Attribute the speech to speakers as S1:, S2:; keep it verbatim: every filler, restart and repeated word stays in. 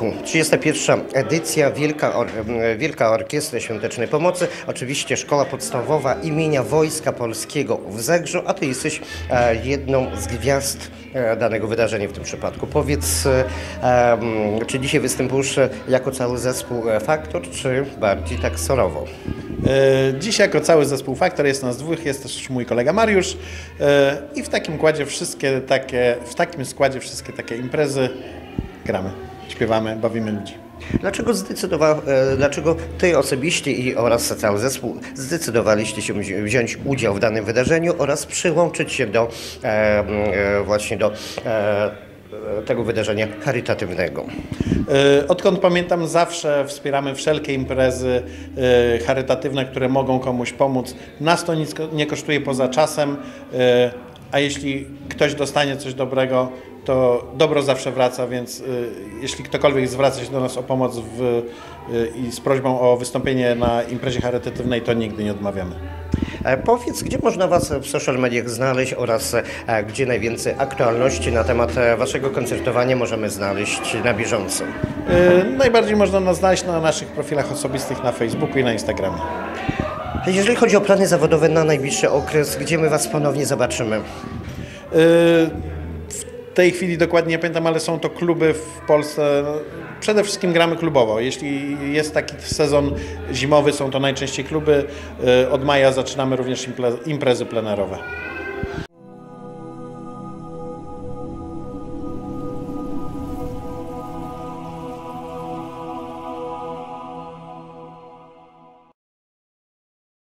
S1: roku. trzydziesta pierwsza edycja Wielka, Or Wielka Orkiestra Świątecznej Pomocy. Oczywiście Szkoła Podstawowa imienia Wojska Polskiego w Zegrzu, a Ty jesteś e, jedną z gwiazd e, danego wydarzenia w tym przypadku. Powiedz, e, e, czy dzisiaj występujesz jako cały zespół Faktor, czy bardziej tak solowo?
S2: E, dziś jako cały zespół Faktor jest nas dwóch, jest też mój kolega Mariusz e, i w takim składzie wszystkie takie, w takim składzie wszystkie takie imprezy gramy, śpiewamy, bawimy ludzi.
S1: Dlaczego zdecydował, dlaczego Ty osobiście i oraz cały zespół zdecydowaliście się wziąć udział w danym wydarzeniu oraz przyłączyć się do e, e, właśnie do e, tego wydarzenia charytatywnego?
S2: Odkąd pamiętam, zawsze wspieramy wszelkie imprezy charytatywne, które mogą komuś pomóc. Nas to nic nie kosztuje poza czasem, a jeśli ktoś dostanie coś dobrego, to dobro zawsze wraca, więc y, jeśli ktokolwiek zwraca się do nas o pomoc w, y, i z prośbą o wystąpienie na imprezie charytatywnej, to nigdy nie odmawiamy.
S1: E, powiedz, gdzie można Was w social mediach znaleźć oraz e, gdzie najwięcej aktualności na temat e, Waszego koncertowania możemy znaleźć na bieżąco?
S2: Y, najbardziej można nas znaleźć na naszych profilach osobistych na Facebooku i na Instagramie.
S1: Jeżeli chodzi o plany zawodowe na najbliższy okres, gdzie my Was ponownie zobaczymy?
S2: Y, W tej chwili dokładnie nie pamiętam, ale są to kluby w Polsce. Przede wszystkim gramy klubowo. Jeśli jest taki sezon zimowy, są to najczęściej kluby. Od maja zaczynamy również imprezy plenerowe.